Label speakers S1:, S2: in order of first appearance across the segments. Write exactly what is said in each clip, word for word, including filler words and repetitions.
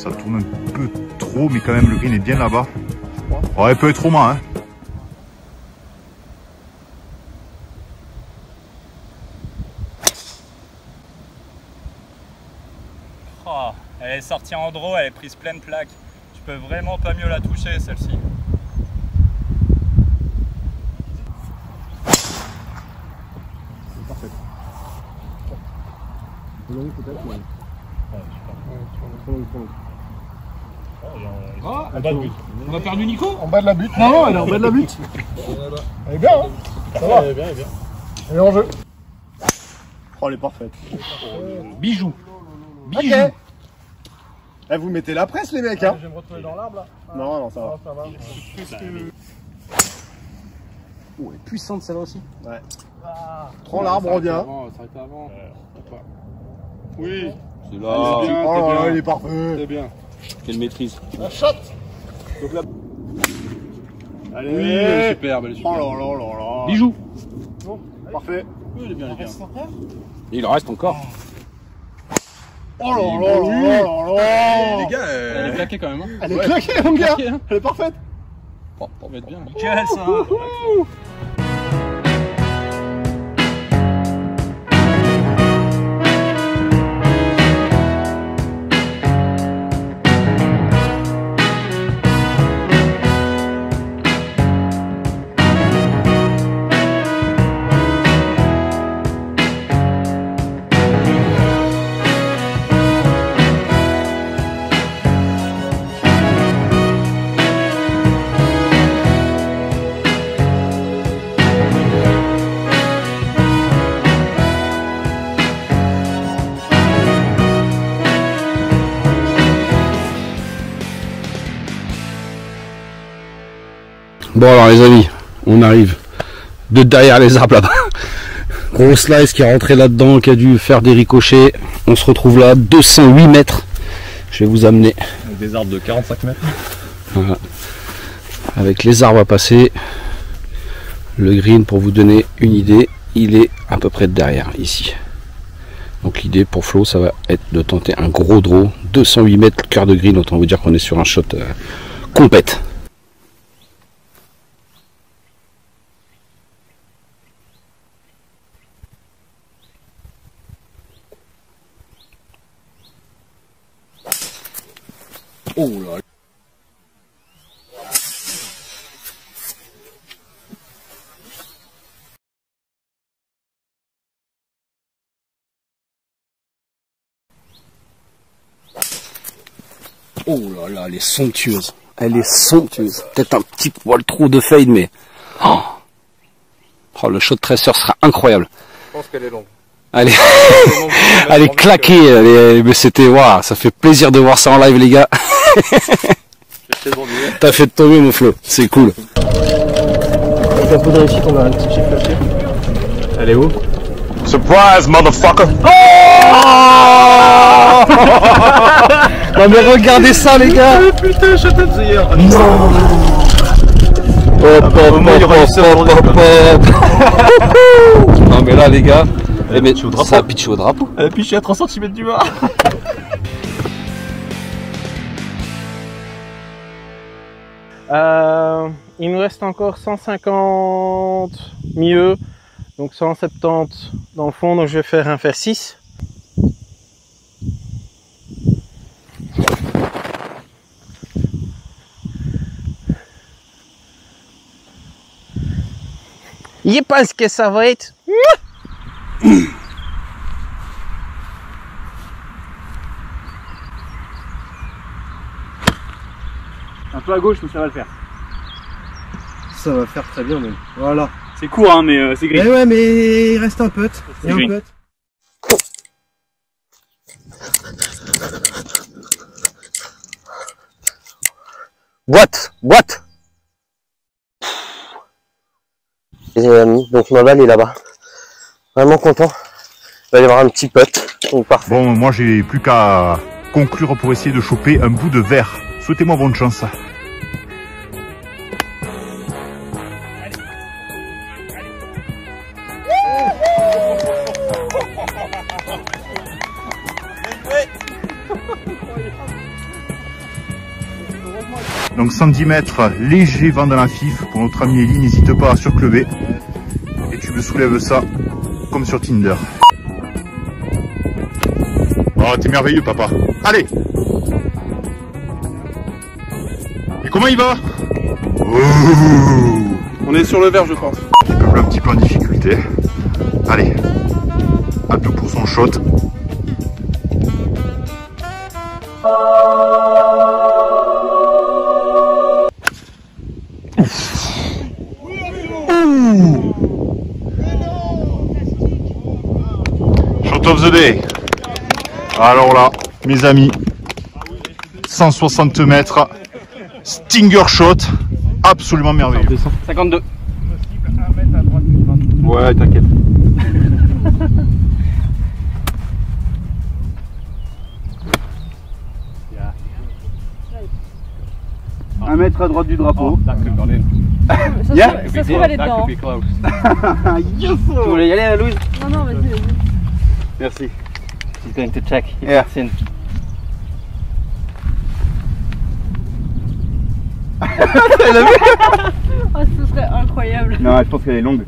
S1: ça tourne un peu trop, mais quand même le green est bien là-bas. Ouais, il peut être romain, hein.
S2: Oh, elle est sortie en draw, elle est prise pleine plaque. Je peux vraiment pas mieux la toucher celle-ci.
S3: Parfait. Long peut-être, mais...
S4: Ouais,
S3: trop long, trop long.
S4: Ah, en bas de but. On a perdu Nico?
S3: En bas de la butte. Non, non, elle est en bas de la butte. Elle est bien, hein. Ça va.
S4: Elle est bien, elle est bien.
S3: Elle est en jeu. Oh, elle est parfaite.
S4: Bijou. Bijou.
S3: Ok. Eh, vous mettez la presse, les mecs, hein.
S4: Je vais me retrouver dans l'arbre là.
S3: Non, non, ça va.
S4: Ça va.
S5: Oh, elle est puissante celle-là aussi.
S3: Ouais.
S4: Ah.
S3: Prends l'arbre, reviens.
S4: S'arrêter avant. Oui.
S5: C'est
S3: Oh
S5: là.
S3: là là, il est parfait.
S4: C'est bien.
S5: Quelle maîtrise.
S3: La shot.
S4: Donc là.
S3: Allez.
S4: Oui, elle est superbe, elle est
S3: Oh
S4: superbe.
S3: là là là là.
S5: Bijou.
S3: Bon, parfait.
S4: Oui, elle est bien, elle est bien.
S5: Et il en reste encore.
S3: Oh là là là là là.
S4: Les gars, elle est claquée quand même. Hein.
S3: Elle est claquée, mon gars.
S4: Claquée, hein.
S3: Elle est parfaite.
S4: Bon, pour mettre bien.
S2: Nickel ça.
S5: Bon alors les amis, on arrive de derrière les arbres là-bas. Gros slice qui est rentré là-dedans, qui a dû faire des ricochets. On se retrouve là, deux cent huit mètres. Je vais vous amener.
S2: Avec des arbres de quarante-cinq mètres.
S5: Voilà. Avec les arbres à passer. Le green, pour vous donner une idée, il est à peu près derrière, ici. Donc l'idée pour Flo, ça va être de tenter un gros draw. deux cent huit mètres, cœur de green, autant vous dire qu'on est sur un shot euh, compète. Oh là. Oh là là, elle est somptueuse. Elle est somptueuse. Peut-être un petit poil trop de fade, mais... Oh, oh le shot tracer sera incroyable.
S3: Je pense qu'elle est longue.
S5: Elle est, elle est claquée. Elle est... Mais c'était... Waouh, ça fait plaisir de voir ça en live, les gars. T'as fait de ton mieux, mon Flo. C'est cool.
S3: Avec un peu de réussite, on a un petit chip flasher.
S2: Elle est où?
S1: Surprise, motherfucker!
S5: Non mais regardez ça, les gars.
S2: Putain, je t'ai dit hier.
S5: Non. Hop, hop, hop, hop, hop, hop. Non mais là, les gars, eh, mais ça a pitché au drapeau.
S2: Elle a piché à trois centimètres du bas.
S6: Euh, il nous reste encore cent cinquante mieux, donc cent soixante-dix dans le fond, donc je vais faire un fer six. Je pense que ça va être...
S2: Un peu à gauche, mais ça va le faire.
S3: Ça va faire très bien, même. Voilà.
S2: C'est court, hein, mais euh, c'est gris.
S3: Mais ouais, mais il reste un putt.
S2: C'est
S3: Et un
S2: green.
S3: putt.
S7: Boîte, boîte. Les amis, donc ma balle est là-bas. Vraiment content. Il va y avoir un petit putt. Donc parfait.
S1: Bon, moi j'ai plus qu'à conclure pour essayer de choper un bout de verre. Souhaitez-moi bonne chance. Donc cent dix mètres, léger vent dans la fif pour notre ami Eli, n'hésite pas à surclever. Et tu me soulèves ça comme sur Tinder. Oh, t'es merveilleux, papa. Allez! Et comment il va? Oh,
S4: On est sur le vert, je pense.
S1: il peut un petit peu en difficulté. Allez, à tout pour son shot. Shot of the day. Alors là, mes amis, cent soixante mètres, stinger shot, absolument merveilleux.
S5: cinquante-deux.
S4: Ouais, t'inquiète.
S3: Un mètre à droite du drapeau.
S8: Ça,
S3: Yeah.
S8: se, ça se trouve, elle est dedans. hein.
S3: Yes.
S5: Tu voulais y aller, Louise?
S8: Non, non, vas-y, vas-y.
S3: Merci.
S5: She's going to check if
S3: Yeah.
S5: it's in.
S8: Oh, ce serait incroyable.
S3: Non, je pense qu'elle est longue.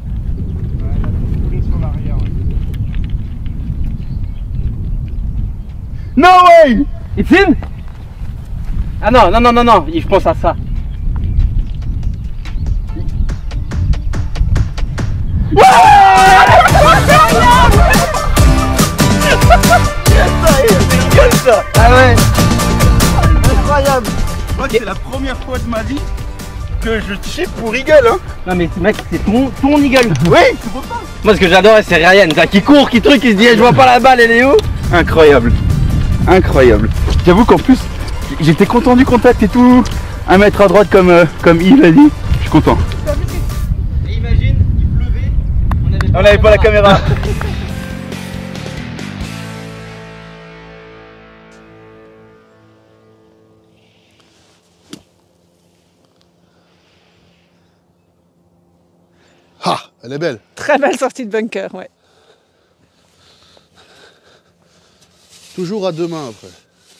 S3: No way!
S5: It's in? Ah non, non, non, non, non, je pense à ça. Ah ouais.
S3: Incroyable! Je crois que c'est la première fois de ma vie que je chip pour Eagle, hein!
S5: Non mais mec, c'est ton, ton eagle.
S3: Oui, c'est pour ça!
S5: Moi ce que j'adorais c'est Ryan, ça, qui court, qui truc, qui se dit eh, je vois pas la balle, elle est où?
S3: Incroyable! Incroyable! J'avoue qu'en plus, j'étais content du contact et tout. Un mètre à droite comme, euh, comme Yves l'a dit. Je suis content.
S5: Et imagine, il pleuvait, on avait
S3: On n'avait pas la caméra.
S9: Ah, elle est belle.
S10: Très belle sortie de bunker, ouais.
S9: Toujours à deux mains après.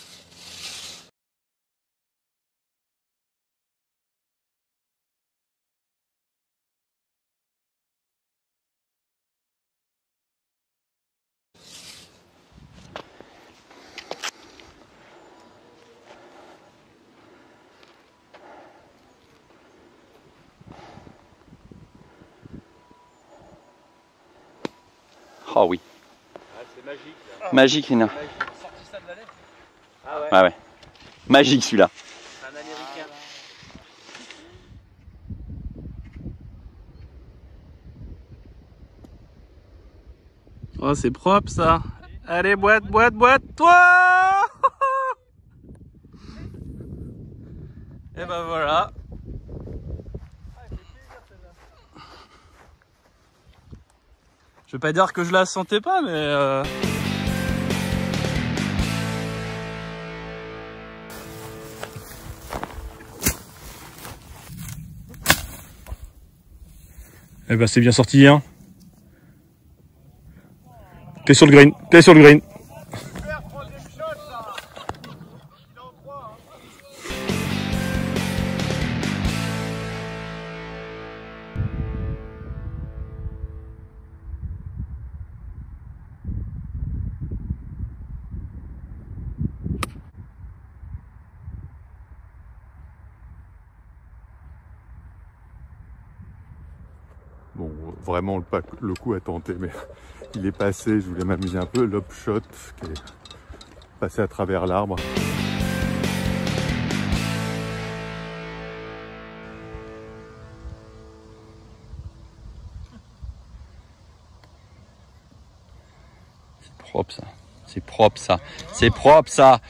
S11: Oh oui.
S2: Ah, c'est magique. Là.
S11: Magique, Rina.
S2: Sorti ça de la lettre. Ah ouais.
S11: Ah ouais. Magique celui-là.
S2: Un américain.
S6: Oh, c'est propre ça. Allez, boîte, boîte, boîte, toi. Et ben voilà. Je vais pas dire que je la sentais pas, mais euh...
S1: Eh ben c'est bien sorti, hein. Clé sur le green, clé sur le green. Bon, vraiment le, pack, le coup à tenter, mais il est passé, je voulais m'amuser un peu, l'op shot qui est passé à travers l'arbre.
S11: C'est propre ça. C'est propre ça. C'est propre ça.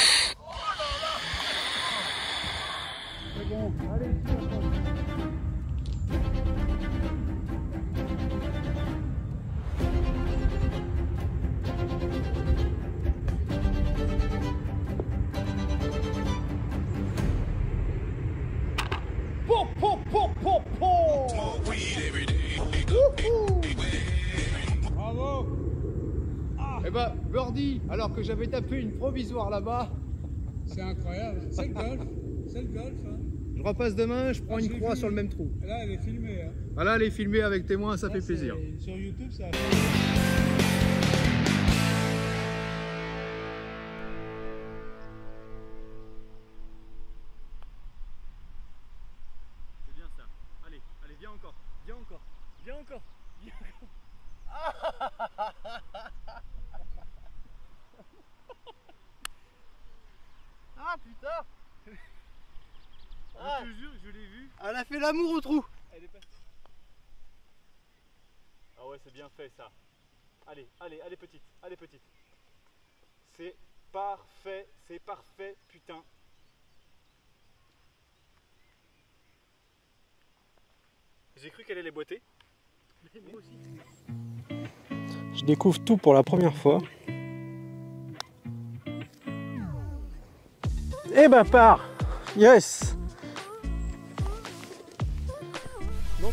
S12: Bravo. Eh ben, birdie, alors que j'avais tapé une provisoire là-bas. C'est incroyable, c'est le golf. C'est le golf. Hein.
S13: Je repasse demain, je prends
S12: Ah,
S13: une croix
S12: vu.
S13: sur le même trou.
S12: Là, elle est filmée. Hein.
S13: Voilà, elle est filmée avec témoin, ça
S12: Là,
S13: fait plaisir.
S12: Sur YouTube, ça.
S2: C'est bien ça. Allez, allez, viens encore. Viens encore. Viens encore. Viens encore.
S13: Ah putain!
S2: Ah, je te jure, je l'ai vu.
S13: Elle a fait l'amour au trou!
S2: Elle est partie. Ah ouais, c'est bien fait ça. Allez, allez, allez petite, allez petite. C'est parfait, c'est parfait, putain. J'ai cru qu'elle allait boiter. Moi aussi.
S6: Je découvre tout pour la première fois. Eh ben par yes. Donc.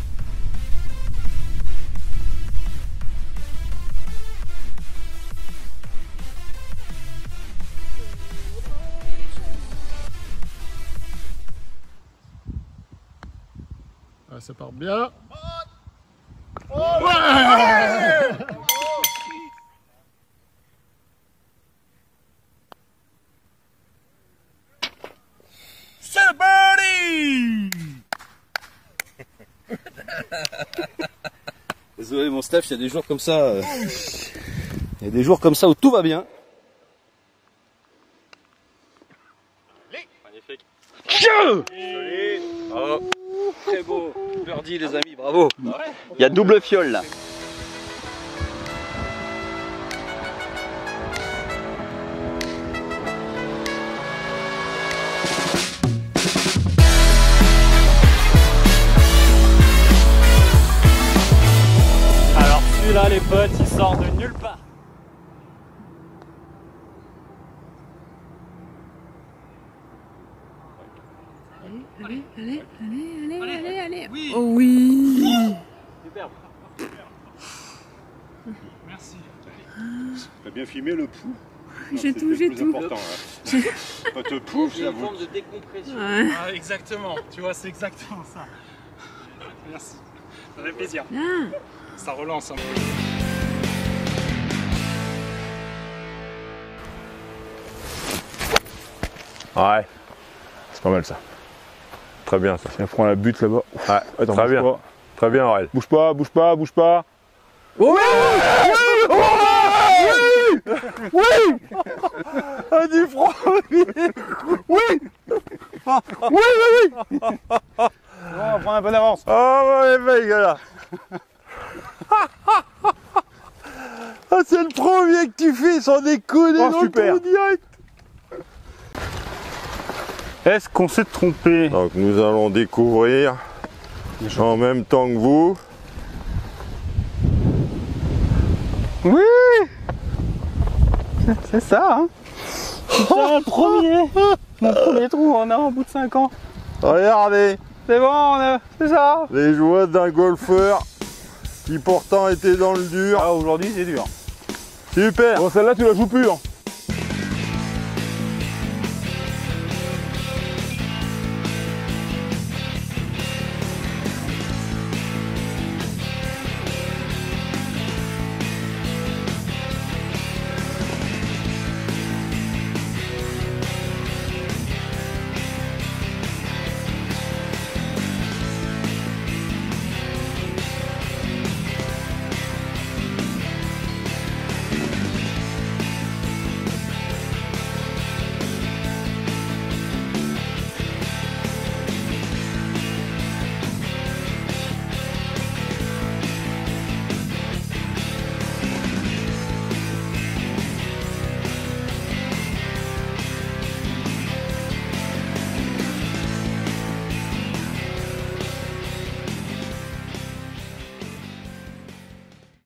S9: Ah, ça part bien.
S2: C'est le birdie.
S3: Désolé mon Steph, il y a des jours comme ça. euh, Il y a des jours comme ça où tout va bien.
S2: Magnifique.
S3: Joli. Bravo. Très beau. Birdie les amis, bravo. Il y a double fiole là.
S2: Alors celui-là les potes, il sort de nulle part.
S8: Allez, allez, allez, allez, allez, allez. Oui. Oh oui.
S2: Superbe. Merci.
S1: T'as bien filmé le pouls.
S8: J'ai tout, j'ai tout.
S1: Important, là. Quand te pouls,
S3: C'est une forme de décompression.
S8: Ouais.
S2: Ah, exactement, tu vois, c'est exactement ça. Merci. Ça fait plaisir.
S8: Bien.
S2: Ça relance un peu.
S14: Ouais, c'est pas mal ça. Très bien ça.
S9: Tiens, prends la butte là-bas.
S14: Ouais,
S9: Attends,
S14: très
S9: bouge
S14: bien.
S9: pas.
S14: Très bien Aurel.
S9: Bouge pas, bouge pas, bouge pas.
S13: Oui! Oui! Oui! Ah, du premier! Oui! Oui, oui, oui!
S9: On prend un peu d'avance.
S14: Oh les mecs là. Ah c'est le premier que tu fais sans déconner
S9: Oh,
S14: dans
S9: super.
S14: le trou direct.
S9: Est-ce qu'on s'est trompé?
S14: Donc nous allons découvrir en même temps que vous.
S13: Oui! C'est ça, hein? C'est ça, le premier! Mon premier trou en a au bout de cinq ans.
S14: Regardez,
S13: C'est bon, on a... c'est ça!
S14: les joies d'un golfeur qui pourtant était dans le dur.
S9: Ah, aujourd'hui c'est dur.
S14: Super.
S9: Bon, celle-là tu la joues plus. Hein.